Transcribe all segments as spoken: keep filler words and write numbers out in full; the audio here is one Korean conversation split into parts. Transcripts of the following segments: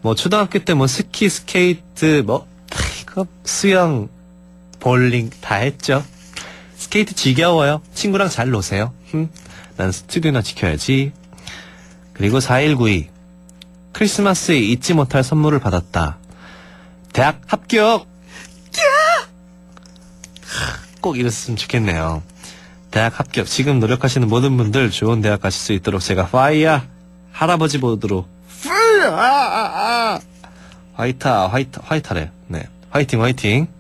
뭐 초등학교 때 뭐 스키, 스케이트, 뭐 이거 수영, 볼링 다 했죠. 스케이트 지겨워요. 친구랑 잘 노세요. 흠, 난 스튜디오나 지켜야지. 그리고 사일구이 크리스마스에 잊지 못할 선물을 받았다. 대학 합격! 꼭 이랬으면 좋겠네요. 대학 합격. 지금 노력하시는 모든 분들 좋은 대학 가실 수 있도록 제가 파이어 할아버지 모드로 파이어! 아, 아, 아. 화이타 화이타 화이타래. 네, 화이팅 화이팅.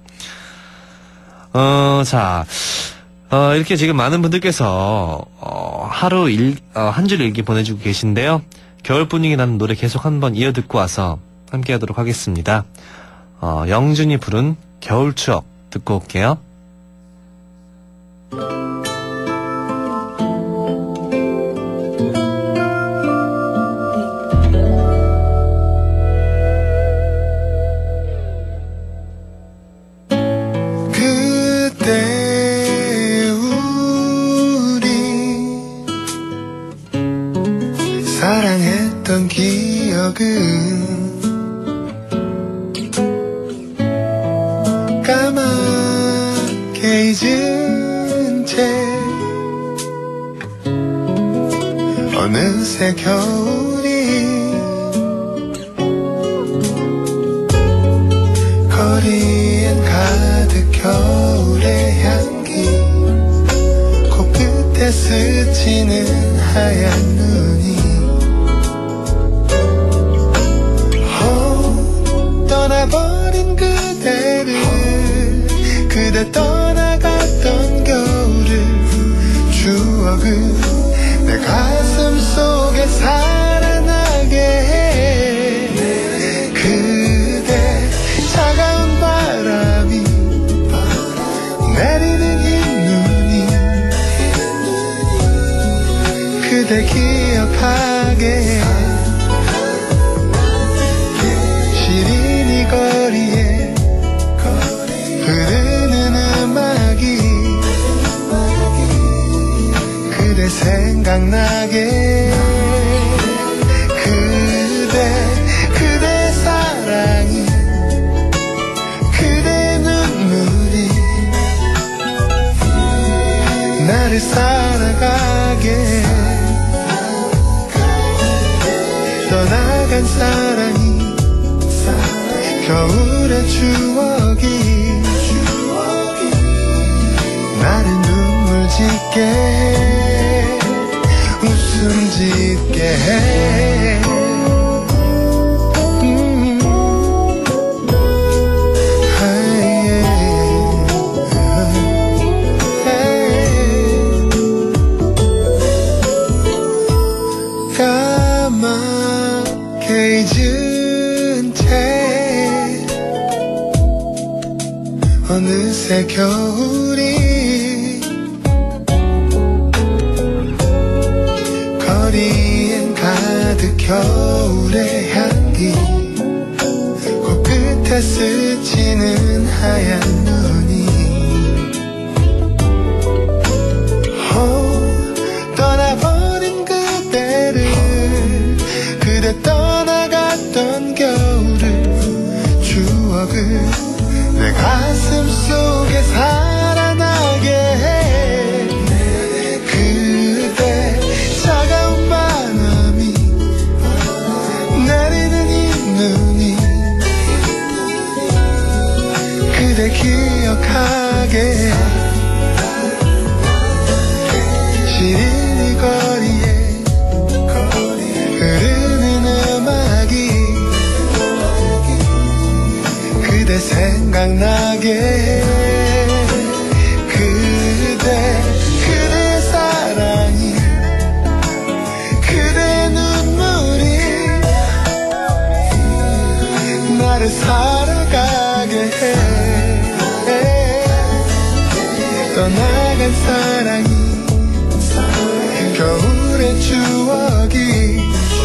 어, 자, 어, 이렇게 지금 많은 분들께서 어, 하루 일, 어, 한 줄 일기 보내주고 계신데요. 겨울 분위기 나는 노래 계속 한번 이어 듣고 와서 함께 하도록 하겠습니다. 어, 영준이 부른 겨울 추억 듣고 올게요. 그때 우리 사랑했던 기억은 까맣게 잊은 채 어느새 겨울이 거리엔 가득 겨울의 향기 코끝에 스치는 하얀 눈이 어, 떠나버린 그대를 그대 떠나갔던 겨울을 추억을 내 가슴 속에 살아나게 해 그대 차가운 바람이 내리는 흰 눈이 그대 기억하게 해 시린이 거리에 흐르는 음악이 그대 생각나게 그대 그대 사랑이 그대 눈물이 나를 살아가게 떠나간 사랑이 겨울의 추억이 나를 눈물 짓게 해 웃음 짓게 해 음. 까맣게 잊은 채 어느새 겨울이 거리엔 가득 겨울의 향기 코끝에 스치는 하얀 눈이 어, 떠나버린 그대를 그대 떠나갔던 겨울을 추억을 내 가슴 속에 살아나게 해 그대 차가운 바람이 내리는 이 눈이 그대 기억하게 해 시린이 거리에 흐르는 음악이 그대 생각나게 해 그대 그대 사랑이 그대 눈물이 나를 살아가게 해 떠나간 사랑이 겨울의 추억이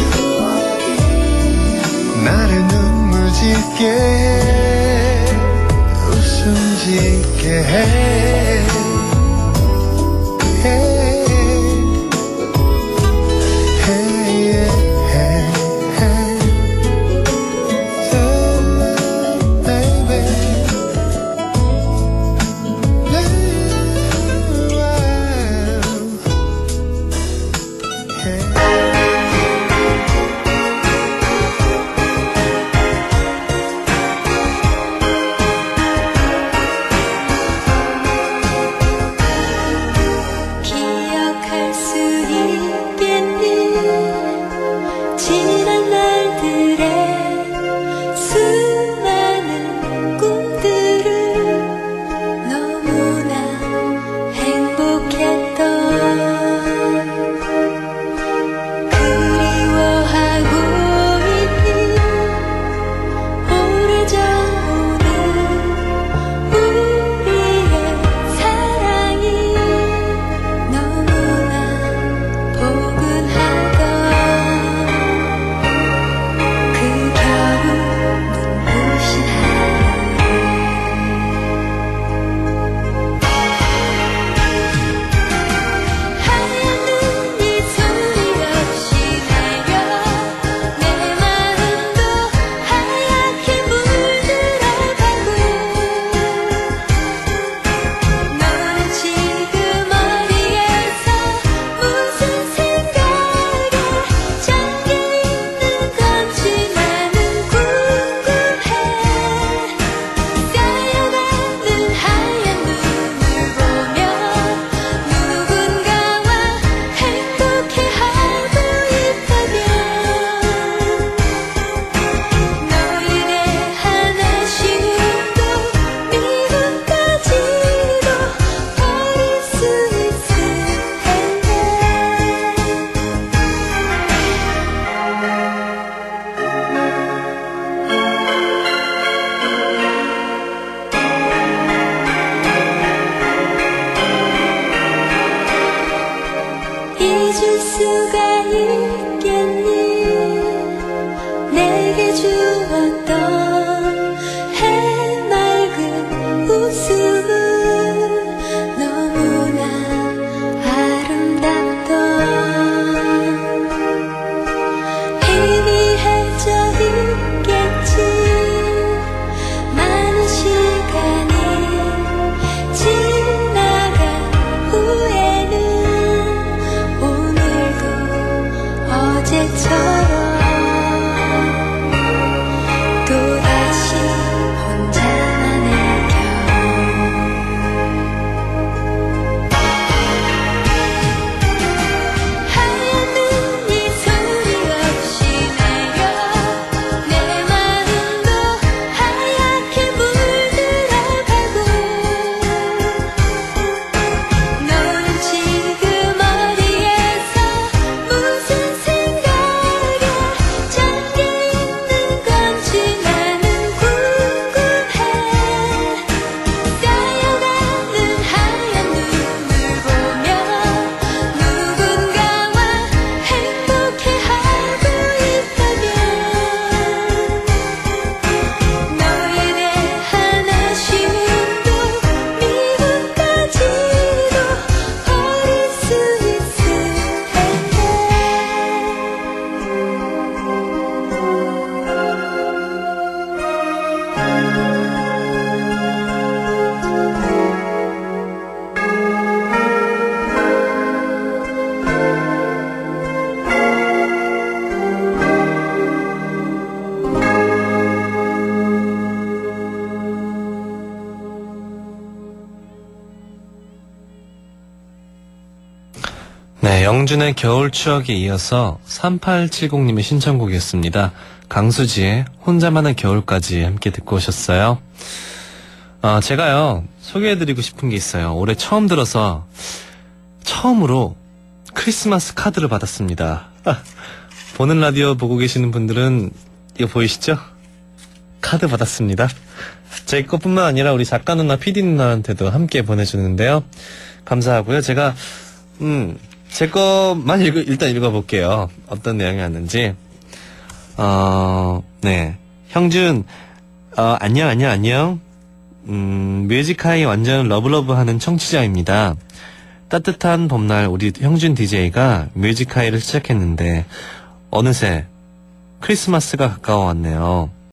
나를 눈물 짓게 해 웃음 짓게 해 주었던 해맑은 웃음은 너무나 아름답던 희미해져 있겠지. 많은 시간이 지나간 후에는 오늘도 어제처럼 또다시 혼자만의 겨 하얀 눈이 소리 없이 내려 내 마음도 하얗게 물들어가고 너는 지금 어디에서 무슨 생각에 잠겨있는 건지 나는 궁금해. 쌓여가는 하얀 눈을 보며 누군가와 행복해하고 있다면 너에 대한 아쉬움도 미움까지도 버릴 수 있을 텐데. 네, 영준의 겨울 추억에 이어서 삼팔칠공님의 신청곡이었습니다. 강수지의 혼자만의 겨울까지 함께 듣고 오셨어요. 아, 제가요, 소개해드리고 싶은 게 있어요. 올해 처음 들어서 처음으로 크리스마스 카드를 받았습니다. 보는 라디오 보고 계시는 분들은 이거 보이시죠? 카드 받았습니다. 제 것뿐만 아니라 우리 작가 누나, 피디 누나한테도 함께 보내주는데요. 감사하고요. 제가 음, 제 것만 읽, 일단 읽어볼게요. 어떤 내용이 왔는지. 어, 네. 형준, 어, 안녕, 안녕, 안녕. 음, 뮤직하이 완전 러브러브 하는 청취자입니다. 따뜻한 봄날 우리 형준 디제이가 뮤직하이를 시작했는데, 어느새 크리스마스가 가까워 왔네요.